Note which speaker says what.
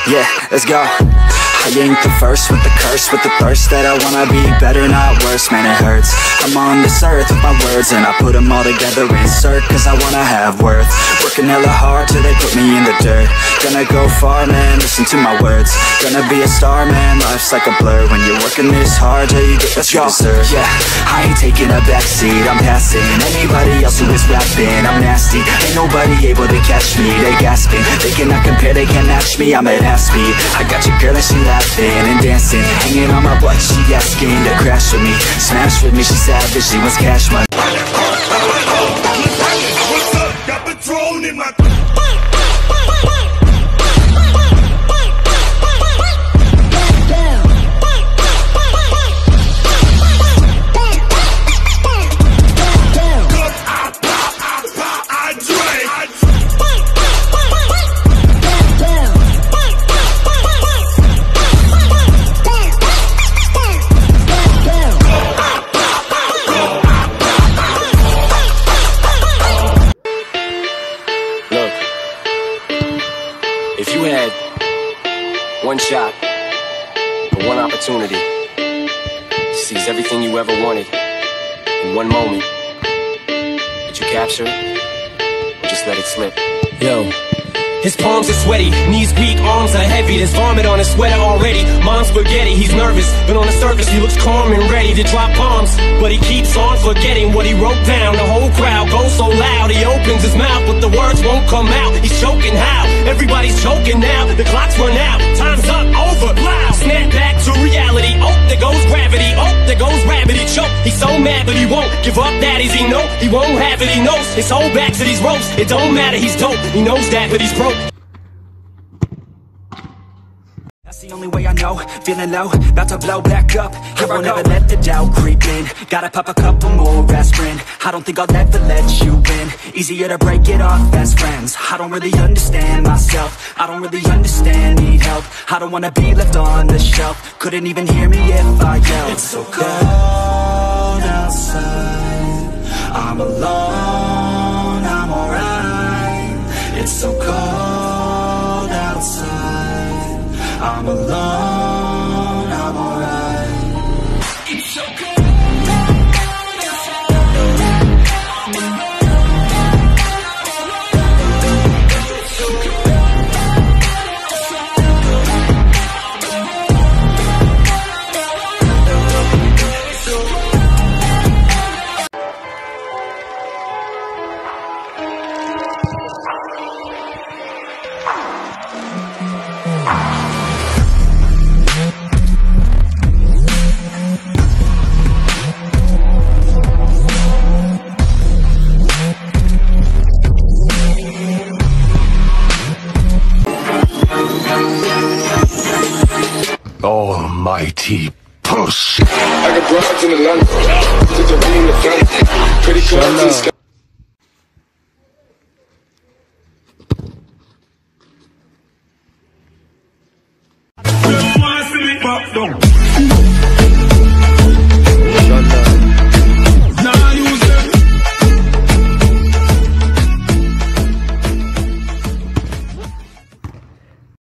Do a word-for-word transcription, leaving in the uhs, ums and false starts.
Speaker 1: Yeah, let's go. I ain't the first with the curse, with the thirst that I wanna be better, not worse, man it hurts. I'm on this earth with my words and I put them all together, insert, cause I wanna have worth. Working hella hard till they put me in the dirt. Gonna go far, man, listen to my words. Gonna be a star, man, life's like a blur. When you're working this hard till you get what you deserve. Yeah, I ain't taking a backseat, I'm passing anybody else who is rapping. I'm nasty, ain't nobody able to catch me. They gasping, they cannot compare, they can't match me. I'm at half speed, I got your girl and she laughing and dancing, hanging on my butt, she asking to crash with me, smash with me, she savage, she wants cash money. What's up? Got Patron in my one shot, or one opportunity to seize everything you ever wanted in one moment. Did you capture it, or just let it slip? Yo. His palms are sweaty, knees weak, arms are heavy. There's vomit on his sweater already. Mom's spaghetti, he's nervous, but on the surface he looks calm and ready to drop bombs. But he keeps on forgetting what he wrote down. The whole crowd goes so loud, he opens his mouth, but the words won't come out. He's choking how? Everybody's choking now. The clock's run out, time's up, over, loud. Snap back to reality, oh, there goes gravity. Oh, there goes rabbit, he choke. He's so mad, but he won't give up, that is he know. He won't have it, he knows. His whole back to these ropes, it don't matter, he's dope. He knows that, but he's broke. That's the only way I know, feeling low, about to blow back up. Here I won't ever let the doubt creep in. Gotta pop a couple more aspirin. I don't think I'll ever let you in. Easier to break it off best friends. I don't really understand myself, I don't really understand, need help. I don't wanna be left on the shelf. Couldn't even hear me if I yelled. It's so cold outside, I'm alone, I'm alright. It's so cold outside, I'm alone, I'm alright. It's so good.
Speaker 2: Almighty push.
Speaker 3: I got broads in the London, to the in the front, pretty clothes and stuff. Don't want to see me pop down.